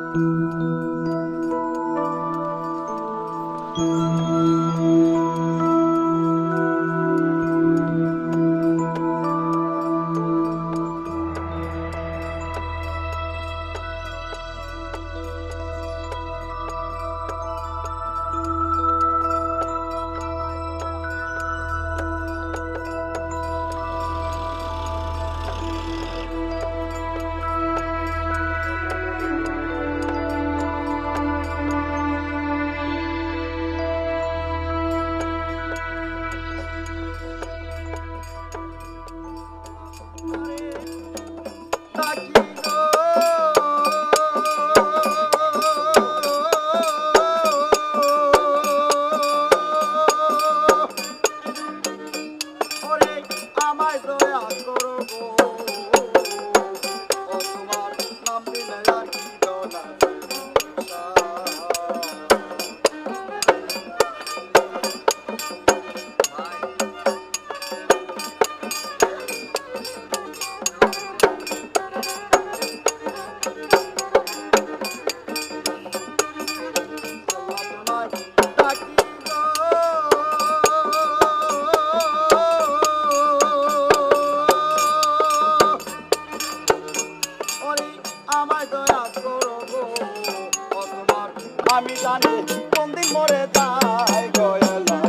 আমি জানি কোন দিন মরে যাই গয়লা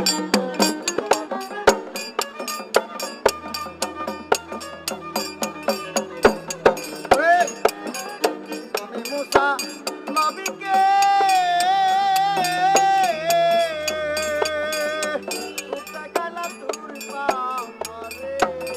তুমি মুসা নবীকে দেখালা তোর পারে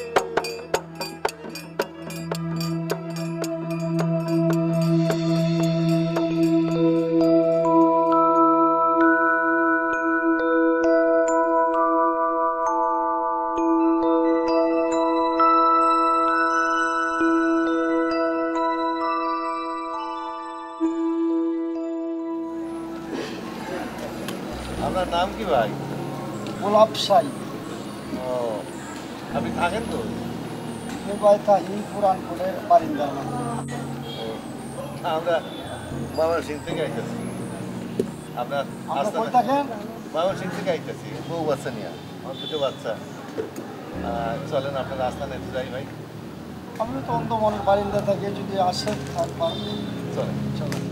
আপনার নাম কি ভাই? গোলাপ সাই। ও, আপনি থাকেন তো? ভাই থাকি পুরানপুরের বারিন্দার মধ্যে। আমরা বাবা সিং থেকে আইতেছি। আপনার কই থাকেন? বাবা সিং থেকে আইতেছি, বউ বাচ্চা নিয়ে, আমার দুটো বাচ্চা। চলেন আপনার আস্থানে যাই ভাই। আমি তো অন্ধমনের বারিন্দা থাকি, যদি আসেন থাকবেন। চলেন চলেন।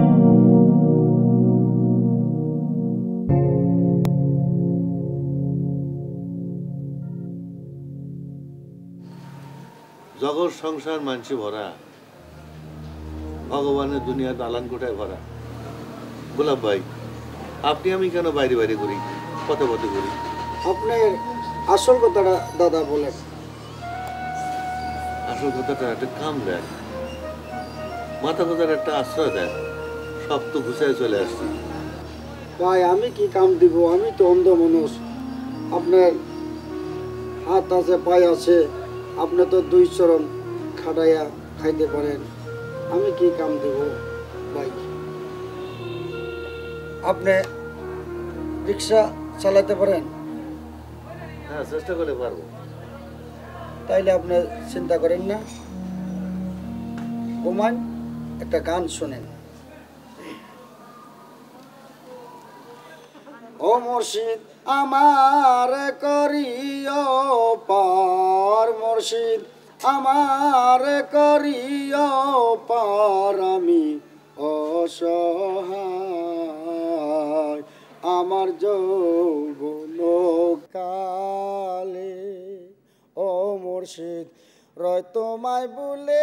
জগৎ সংসার মানসি ভরা, ভগবানের দুনিয়া দালান কোঠায় ভরা। গোলাপ ভাই, আপনি আমি কেন বাইরে বাইরে করি, পথে পথে করি? আপনার আসল কথাটা দাদা বলেন। আসল কথাটা একটা কাম দেয়, মাথা কথার একটা আশ্রয় দেয়। সব তো ঘুষায় চলে আসছি। ভাই আমি কি কাম দিব? আমি তো অন্ধ মানুষ। আপনার হাত আছে, পায়ে আছে, আপনি তো দুই চরণ খাটাইয়া খাইতে পারেন। আমি কি কাম দিব ভাই? আপনি রিক্সা চালাতে পারেন? হ্যাঁ, চেষ্টা করে পারবো। তাইলে আপনি চিন্তা করেন না, ঘুমান, একটা গান শোনেন। ও মুর্শিদ আমার করিও পার, মুর্শিদ আমার করিও পার, আমি অসহায় আমার যৌবন কালে। ও মুর্শিদ রয় তোমায় বলে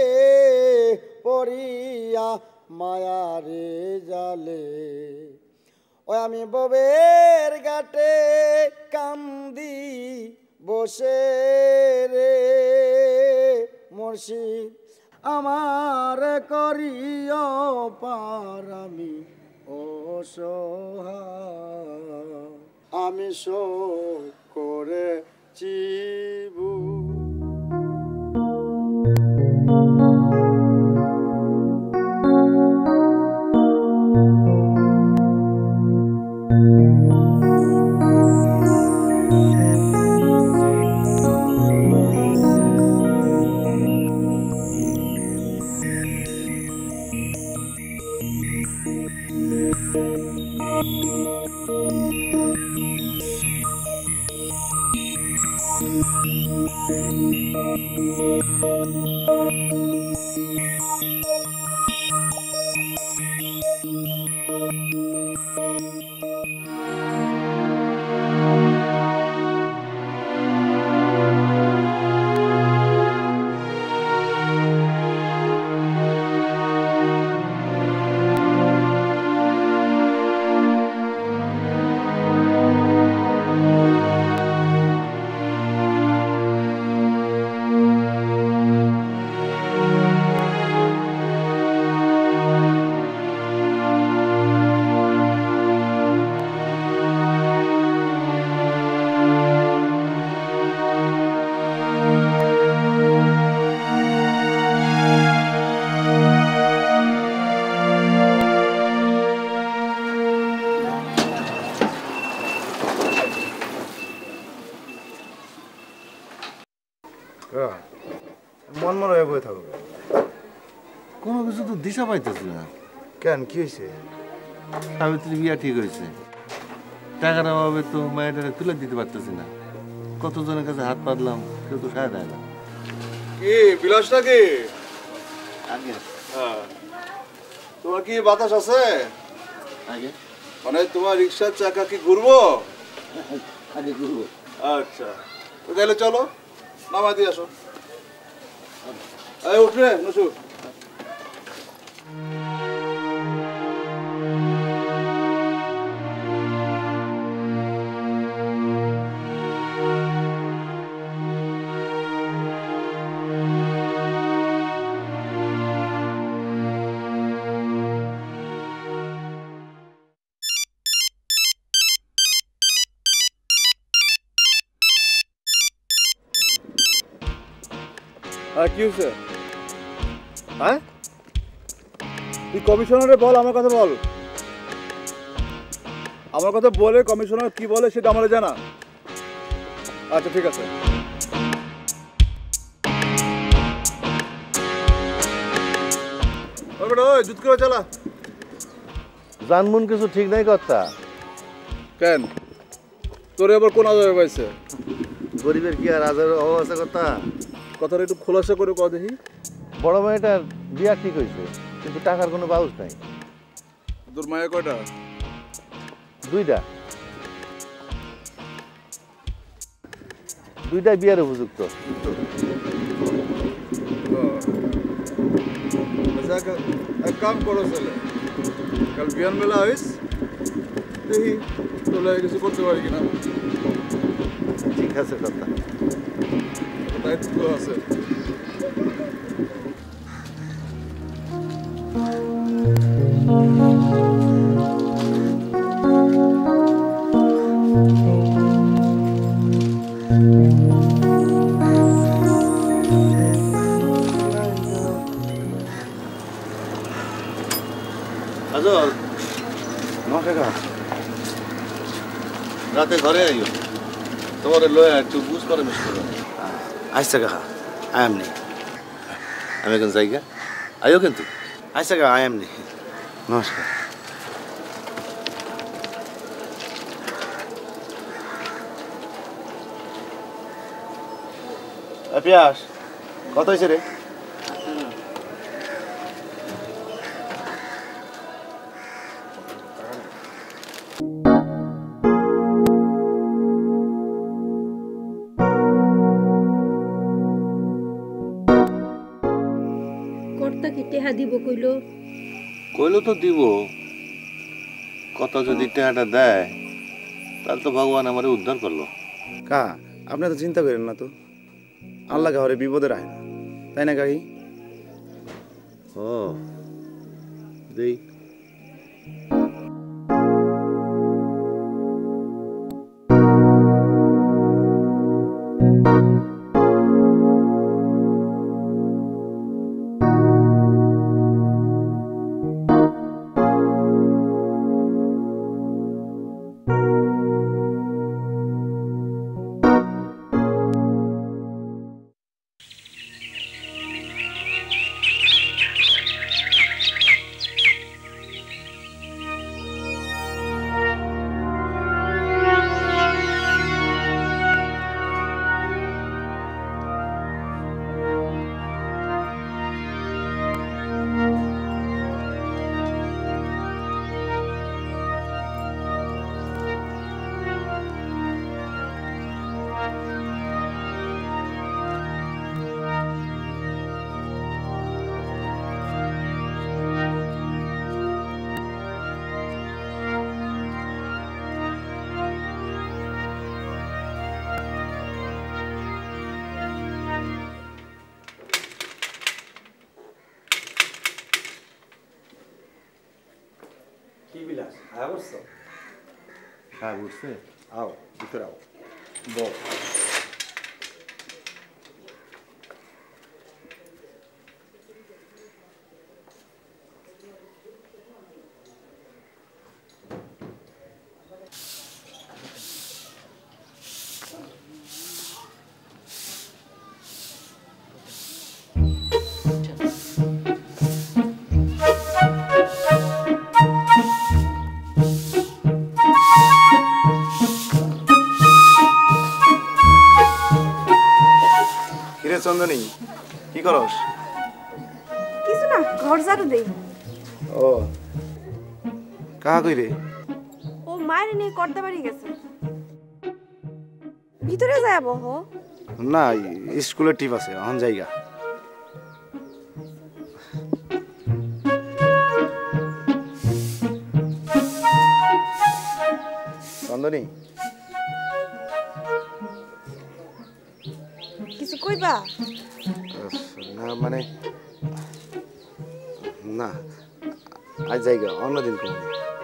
পড়িয়া মায়ারে জালে, ও আমি ববের ঘাটে কান্দি বসে রে, মুর্শিদ আমার করিও পার, আমি অসহায় আমি শোক করেছি মন মনে হয়ে বয়ে থাকবে। কোনো কিছু তো দিশা পাইতেছি না। কেন, কি হয়েছে? সাবিত্রী বিয়া ঠিক হয়েছে, টাকার অভাবে তো মায়ের তুলে দিতে পারতেছি না। কতজনের কাছে হাত পাতলাম, কেউ তো সায় দেয় না। কি বিলাস নাকি? আগে হ্যাঁ, তোমার কি বাতাস আছে? আগে মানে তোমার রিক্সার চাকা কি ঘুরবো? আগে করবো। আচ্ছা, তো তাহলে চলো, নামা দিয়ে আসো। এই উঠরে নসু। আর কি হয়েছে? হ্যাঁ, তুই কমিশনারে বল, আমার কথা বল। আমার কথা বলে কমিশনার কি বলে সেটা আমার জানা। আচ্ছা ঠিক আছে। জুত করে চালা। জানমুন কিছু ঠিক নাই কর্তা। কেন, তোরে আবার কোন আজারে পাইছে? গরিবের কি আর আজার অভাব আছে কর্তা? কথাটা একটু খোলাসা করে কও দেখি। বড় মেয়েটার বিয়া ঠিক হয়েছে, কিন্তু টাকার কোনো বাউস নাই। তোর মায়ের কয়টা? দুইটাই বিয়ার উপযুক্ত। এক কাম করো ছেলে, কাল বিয়ান মেলা হইস, দেখি তোলে কিছু করতে পারি কিনা। ঠিক আছে কর্তা। দায়িত্ব আছে। রাতে ঘরে আইও, তোমার লয়া একটু বুঝ করে মিস করো। আচ্ছা কাকা, আই এম নি। আমি এখন জায়গা আইও কিন্তু। আচ্ছা কাকা, আই এম নি। নমস্কার। পিয়াস কত হয়েছে রে? কর্তা কি টেহা দিব কইলো? কইলো তো দিব, কথা যদি টেহাটা দেয় তাহলে তো ভগবান আমারে উদ্ধার করলো। কা আপনি তো চিন্তা করেন না তো, আল্লাহ ঘরে বিপদে রাখে না, তাই না কাকি? ও দেই। কি বিলাস আয়া বসছো? হ্যাঁ বুঝছে। আও ভিতরে আও, বল। কিরে চন্দনী, কি করস? কিছু না, ঘর ঝাড়ু দেই। ও কাহা কই রে? ও মায়ের নিয়ে করতে বাড়ি গেছে। ভিতরে যায় বহ। না, স্কুলের টিপ আছে, অহন জায়গা। চন্দনী, কিছু কইবা? না মানে না, আজ জায়গা অন্যদিন কম।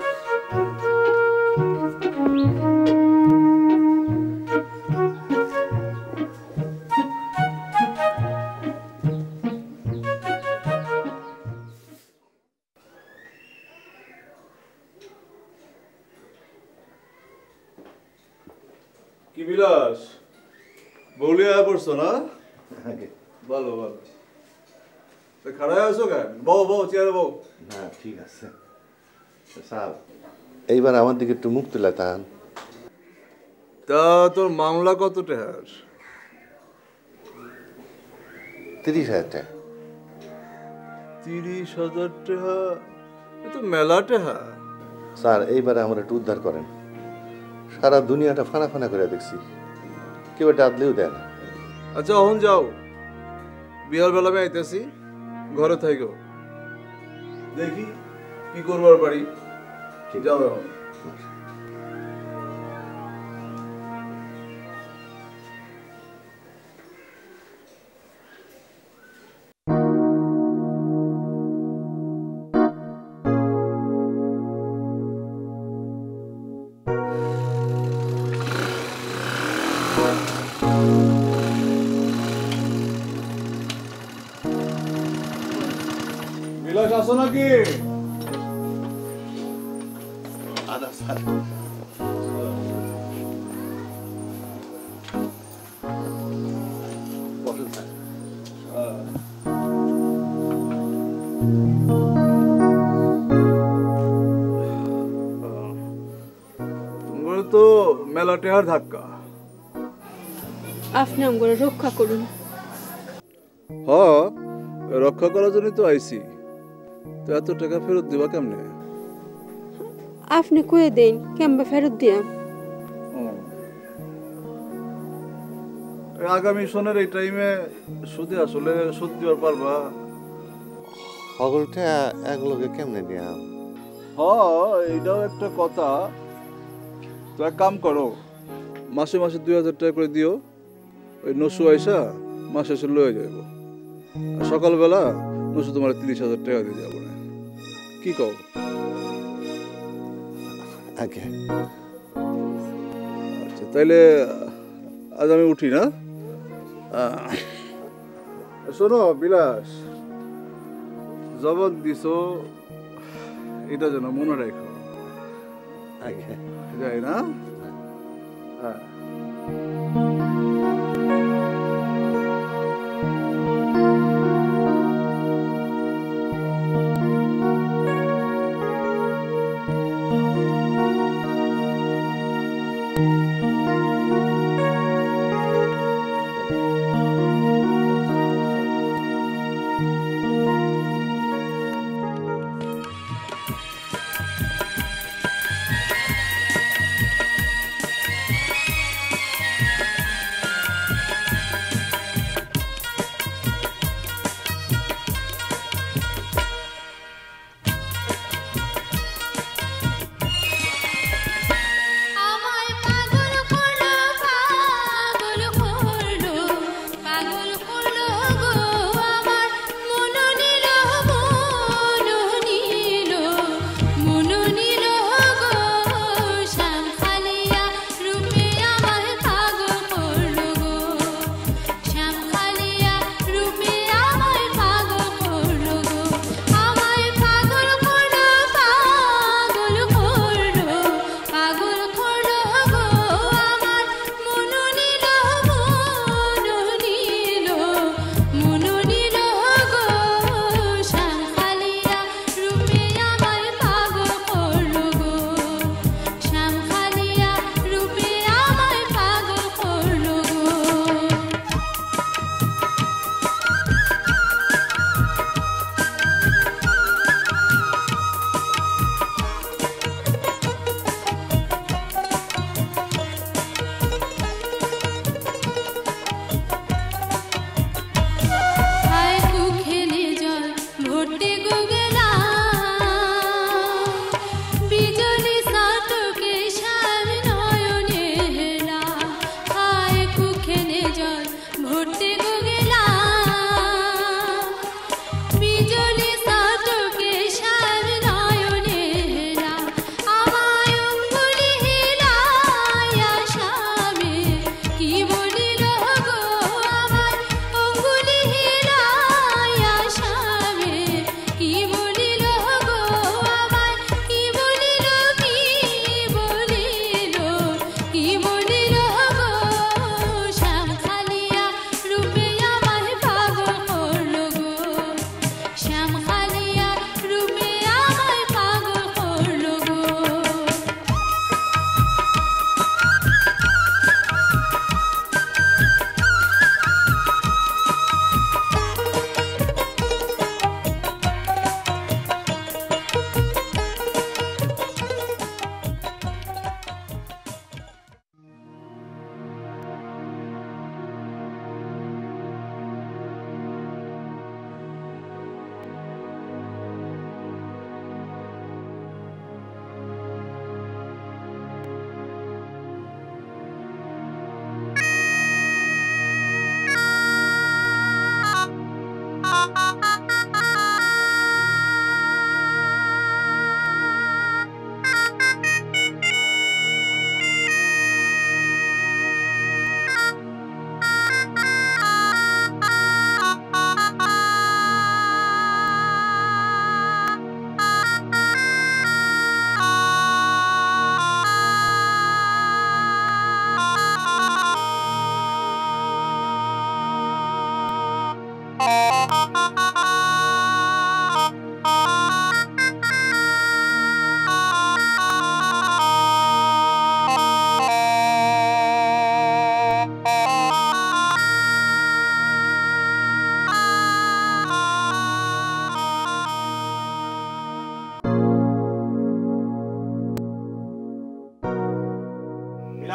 কি বিলাস, বৌলি আয়া পড়ছো না? ভালো ভালো। খাড়ায় আছো কেন? বউ বউ, চেয়ারে বউ। না ঠিক আছে সাহেব, এইবার আমার দিকে একটু মুখ তুলে তান। তা তোর মামলা কত টাকার? 30,000 টাকা। 30,000 টাকা? এ তো মেলা টাকা। স্যার এইবারে আমার একটু উদ্ধার করেন। সারা দুনিয়াটা ফানা ফানা করে দেখছি, কেউ এটা আদলেও দেয় না। আচ্ছা এখন যাও, বিহার বেলা আমি আইতেছি, ঘরে থাইকো, দেখি কি করবার পারি। যাও এখন। বিলাস আসো নাকি? তোমার তো মেলা টেহার ধাক্কা। আপনি আমগরে রক্ষা করুন। হ, রক্ষা করার জন্য তো আইছি। তো এত টাকা ফেরত দিবা কেমনে? আপনি কয়ে দেন কেমবা ফেরত দিয়াম। আগামী সনের এই টাইমে সুদে আসলে সুদ দিবার পারবা? সকলটা এক লোকে কেমনে নিয়াম? হ, এইটাও একটা কথা। তো এক কাম করো, মাসে মাসে 2,000 টাকা করে দিও। ওই নসু আইসা মাসে এসে লয়ে যাইব। আর সকালবেলা নসু তোমার 30,000 টাকা দিয়ে যাবো না, কি কও? আগে আচ্ছা তাইলে আজ আমি উঠি না? শোনো বিলাস, জবাব দিছো এটা যেন মনে রাখো। আগে যাই না? হ্যাঁ।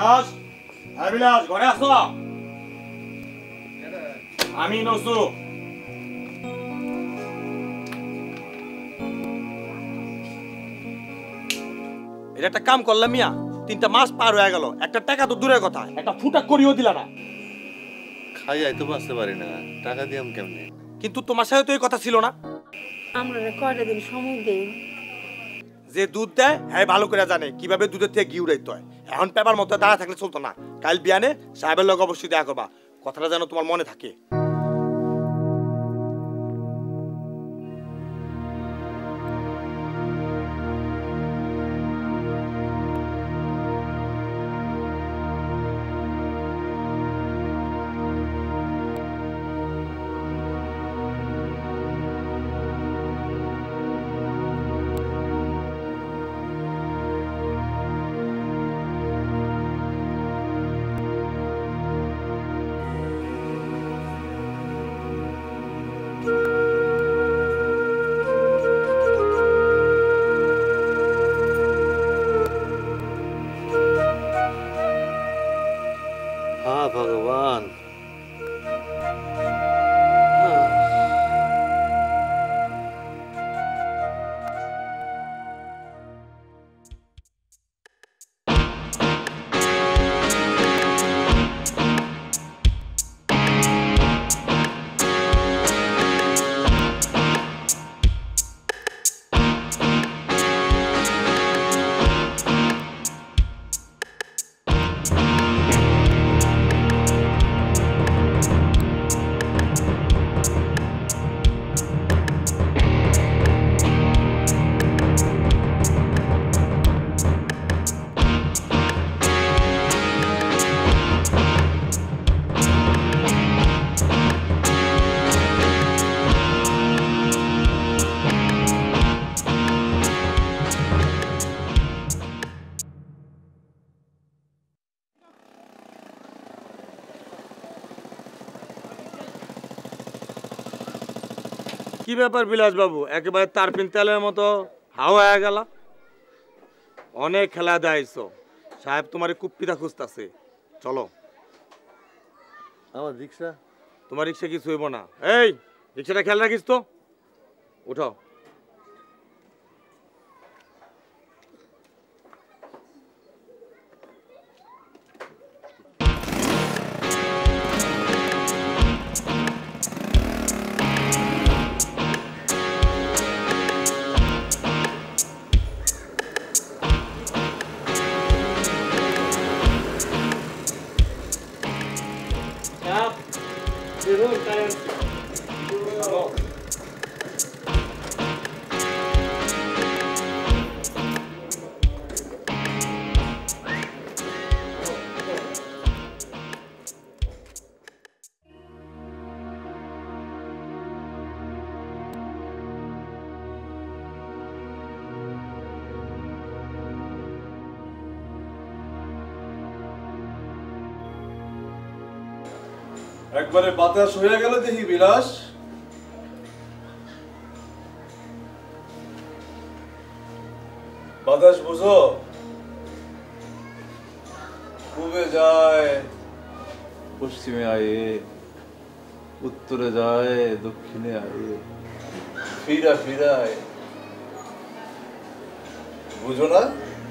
বিলাস, হ্যাঁ বিলাস, ঘরে আসো। আমি নসু। এটা একটা কাম করলাম মিয়া, 3টা মাস পার হয়ে গেল, একটা টাকা তো দূরের কথা, একটা ফুটা করিও দিলা না। খাইয়াই তো বাঁচতে পারি না, টাকা দিয়াম কেমনে? কিন্তু তোমার সাথে তো এই কথা ছিল না। আমরা কয়টা দিন সময় দেই। যে দুধ দেয় হ্যাঁ ভালো করে জানে কিভাবে দুধের থেকে ঘি উড়াইতে হয়। এখন পেপার মতো দাঁড়া থাকলে চলতো না। কাল বিয়ানে সাহেবের লোক অবশ্যই দেখা করবা, কথাটা যেন তোমার মনে থাকে। हाँ भगवान। কি ব্যাপার বিলাস বাবু, একেবারে তারপিন তেলের মতো হাওয়া হয়ে গেল? অনেক খেলা দেয়ছো, সাহেব তোমার কুপ্পিটা খুঁজতেছে, চলো। আমার রিক্সা? তোমার রিক্সা কিছু হইব না। এই রিক্সাটা খেয়াল রাখিস তো, উঠো। একবারে বাতাস হয়ে গেল দেখি বিলাস। বাতাস বুঝো, পূবে যায় পশ্চিমে আয়ে, উত্তরে যায় দক্ষিণে আয়ে, ফিরা ফিরায়। বুঝো না?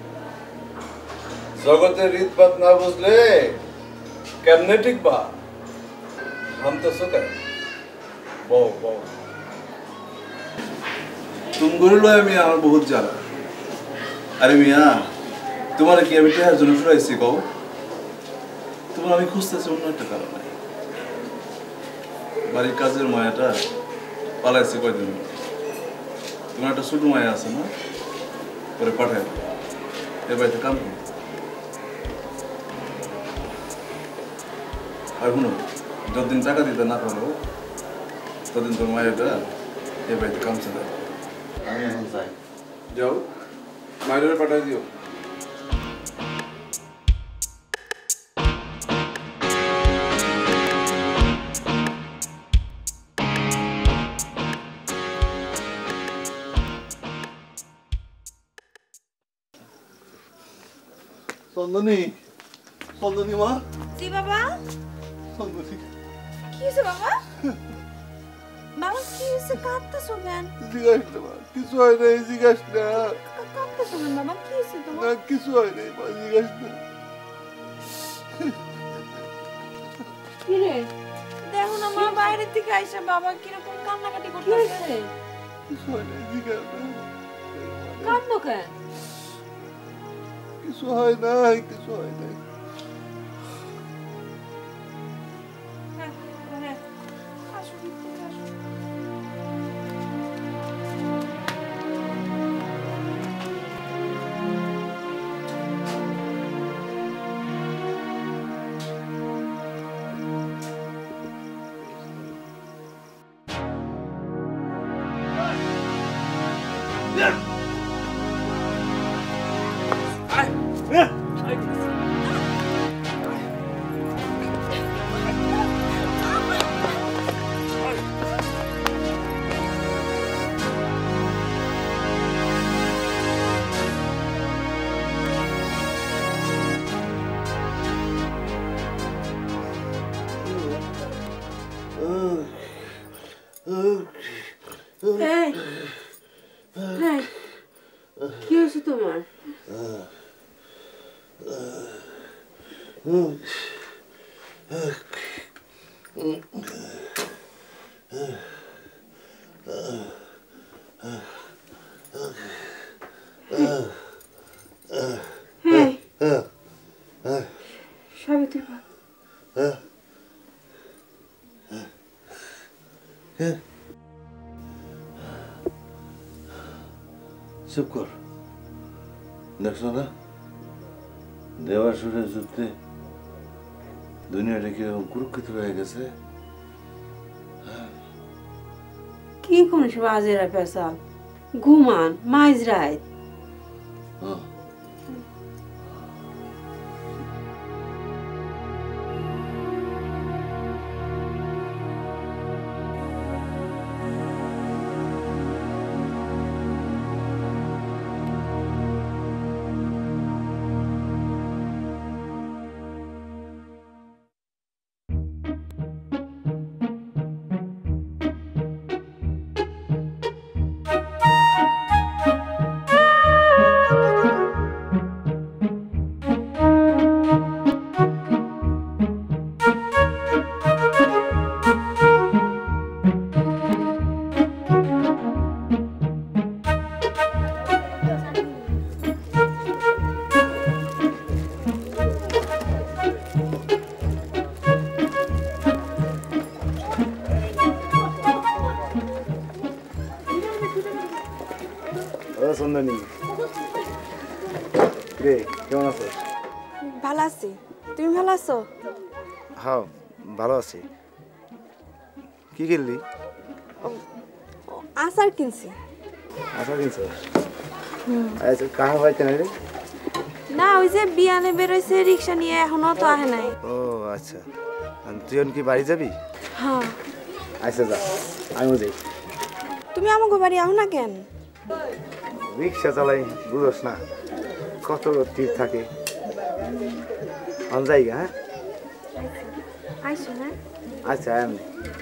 জগতের রীতপাত না বুঝলে কেমনে টিকবা? हम तो सुते बहु बहु तुम गुरु लो मिया আমার বহুত জ্বালা। আরে মিয়া, তোমার কি আমি টেহার জন্য শুরাইছি কও? তোমার আমি খুঁজতেছি অন্য একটা কারণে। বাড়ির কাজের মায়াটা পালাইছে কয়দিন। তোমার একটা ছোট মায়া আছে না, পরে পাঠায় এর বাড়িতে কাম করো। আর শুনো, যতদিন টাকা দিতে না পারো ততদিন তোর মায়েরটা এ বাড়িতে কাম চলে। আমি এখন যাই। যাও, মায়ের পাঠাই দিও। চন্দনী, চন্দনী মা জি বাবা চন্দনী কি হয়েছে বাবা বাবা কি হয়েছে কাঁদতেছো কেন জিজ্ঞাস না মা, কিছু হয় নাই জিজ্ঞাস না কাঁদতেছো কেন বাবা কি হয়েছে না তোমার কিছু হয় নাই মা জিজ্ঞাস না কি রে দেখো না মা বাইরে থেকে আইসা বাবা কিরকম কান্নাকাটি করতেছে কিছু হয় নাই জিজ্ঞাস না কান্দো কেন কিছু হয় নাই কিছু হয় নাই আসো ভিতরে আসো এই এই কি হয়েছে তোমার সাবিত্রী মা চুপ কর দেখছো না দেওয়াসুরের যুদ্ধে দুনিয়াটা কিরকম কুরুক্ষিত হয়ে গেছে কি কোন সব আজেরা পেশাল ঘুমান মাইজ রাত হ্যাঁ ও চন্দনী রে কেমন আছো ভালো আছি তুমি ভালো আছো হ্যাঁ ভালো আছি কি কিনলি আচার কিনছি আশা কিনছো আচ্ছা কাহা পাইতে না রে না ওই যে বিয়ানে বেরোইছে রিক্সা নিয়ে এখনো তো আহে নাই ও আচ্ছা তুই কি বাড়ি যাবি হ্যাঁ আচ্ছা যা আমিও যাই তুমি আমাকে বাড়ি আহ না কেন রিক্সা চালাই বুঝোস না কত টিপ থাকে আমি যাই হ্যাঁ আইসো না আচ্ছা আমি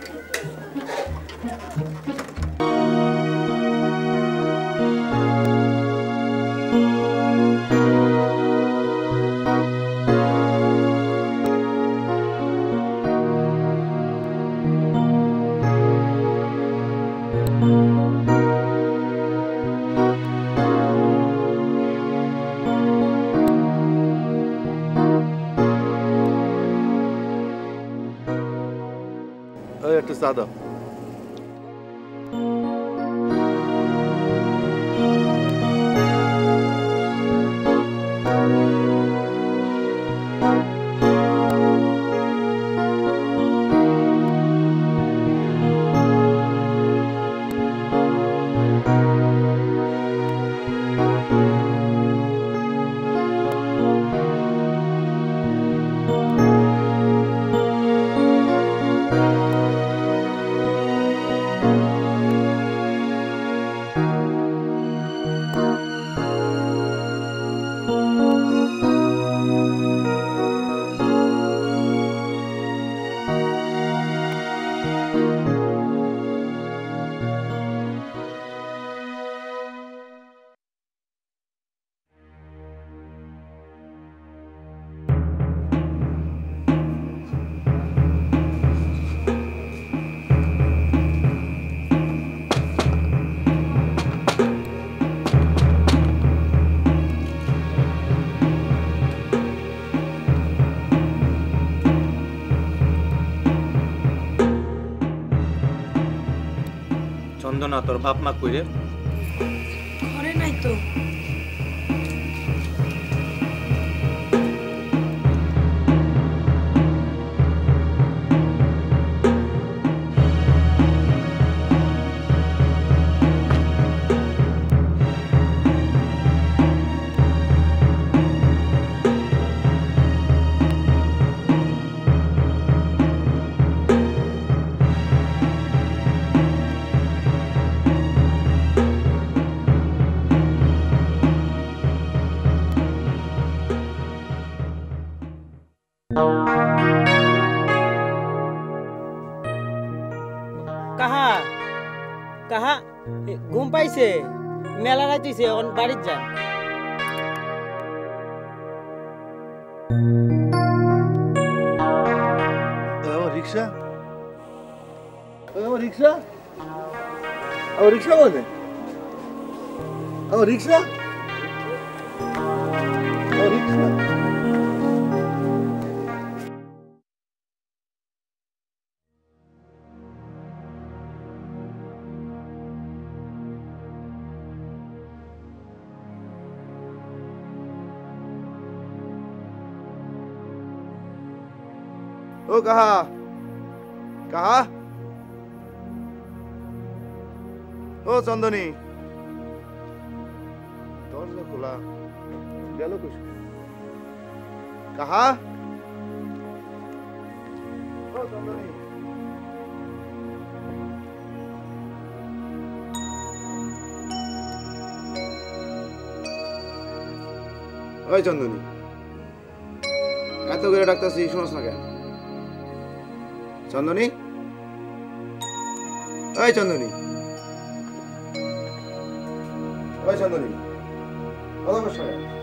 ওই একটু চা দাও না তোর বাপ মা কইরে? ঘরে নাই তো। কাহা কাহা ঘুম পাইছে? মেলা রাইতেছে, এখন বাড়ির যান। আমার রিক্সা, আমার রিক্সা, আমার রিক্সা বলে, আমার রিক্সা, আমার রিক্সা। ও কাহা, কাহা, ও চন্দনী, দরজা খোলা গেল কই? কাহা, ও চন্দনী, ওই চন্দনী, এত করে ডাকতেছি শোনস না কেন? চন্দনী, ওই চন্দনী, ওই চন্দনী, কথা বলছ না কেন?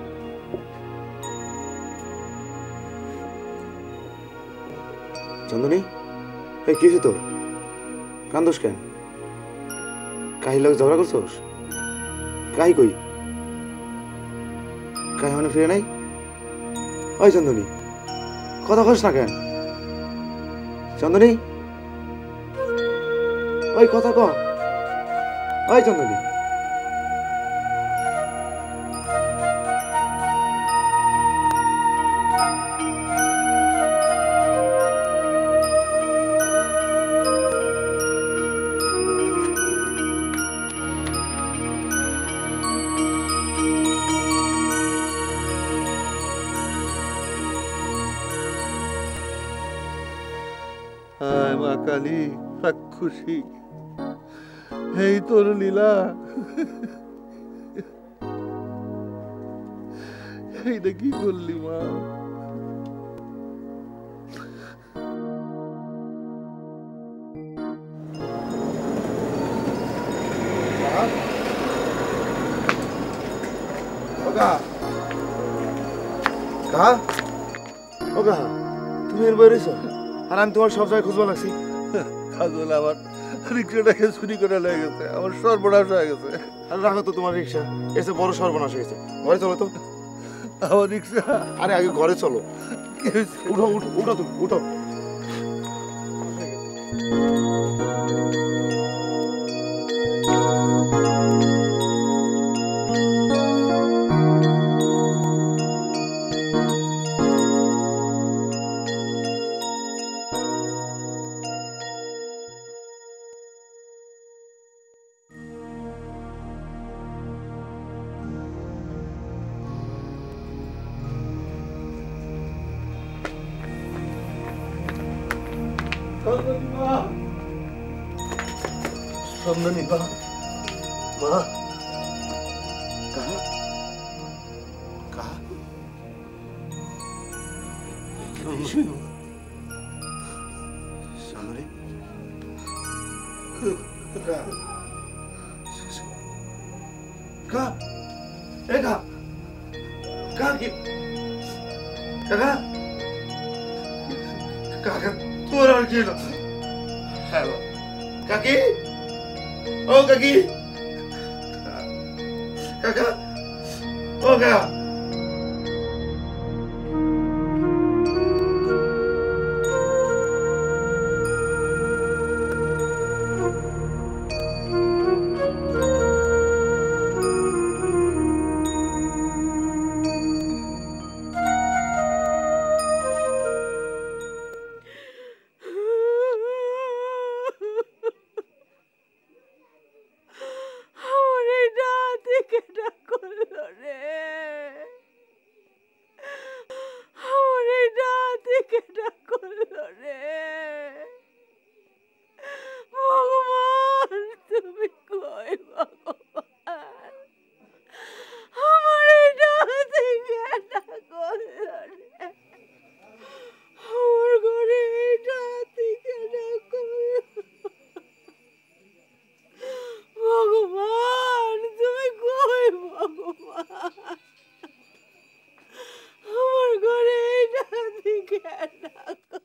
চন্দনী, এই কি হয়েছে তোর? কান্দোস কেন? কাহির লোক ঝগড়া করছোস? কাহি কই? কাহি মানে ফিরে নাই? ওই চন্দনী, কথা কস না কেন? চন্দনী, ওই কথা ক। ওই চন্দনী, হায় মা কালী, খুশি, এই তোর লীলা, এইটা কি করলি মা? কাহা, ও কাহা, তুমি এর বাইরে রয়েছো? আর আমি তোমার সব জায়গায় খুঁজবা লাগছি। কাজল আমার রিক্সাটাকে চুরি করে লেগে গেছে, আমার সর্বনাশ হয়ে গেছে। আর রাখো তো তোমার রিক্সা, এসে বড় সর্বনাশ হয়েছে। ঘরে চলো তো। আমার রিক্সা, আরে আগে ঘরে চলো। উঠো উঠো উঠো, তুমি উঠো। চন্দনী মা, মা, কাহা, কাহা, চন্দনী, কাহা, এ কাহা, কাহা কি, কাকা, কাকা, তোর আর কি হলো? হ্যালো, কাকি, ও কাকি, কাকা, ও কাকা। কেটা করলো রে, আমার এই ডাহাতি কেটা করলো রে। ভগবান তুমি কই ভগবান, আমার এই ডাহাতি কেটা করলো রে, আমার ঘরে এই ডাহাতি কেটা করলো। ভগবান তুমি কই ভগবান, আমার ঘরে এই ডাহাতি কেটা করলো।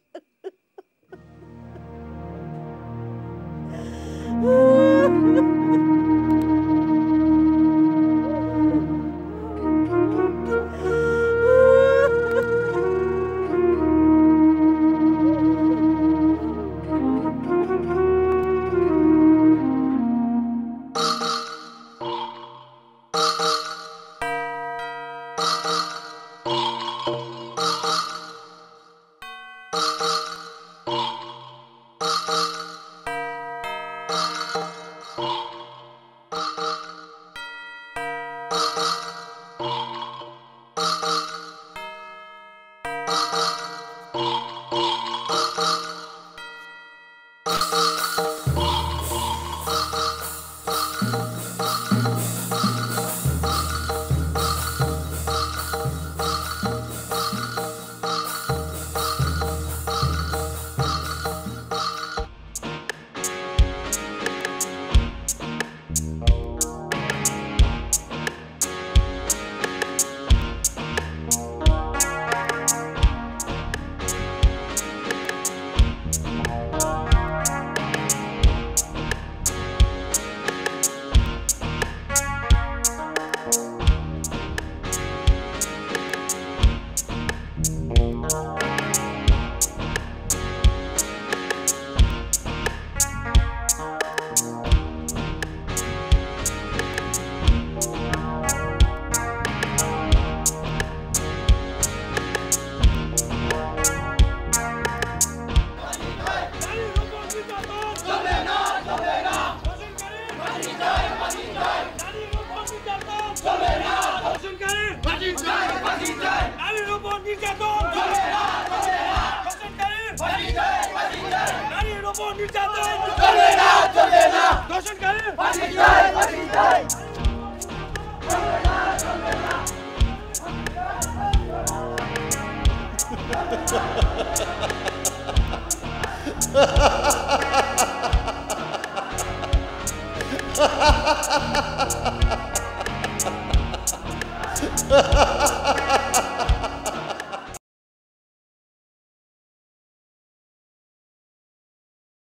Ha ha ha ha!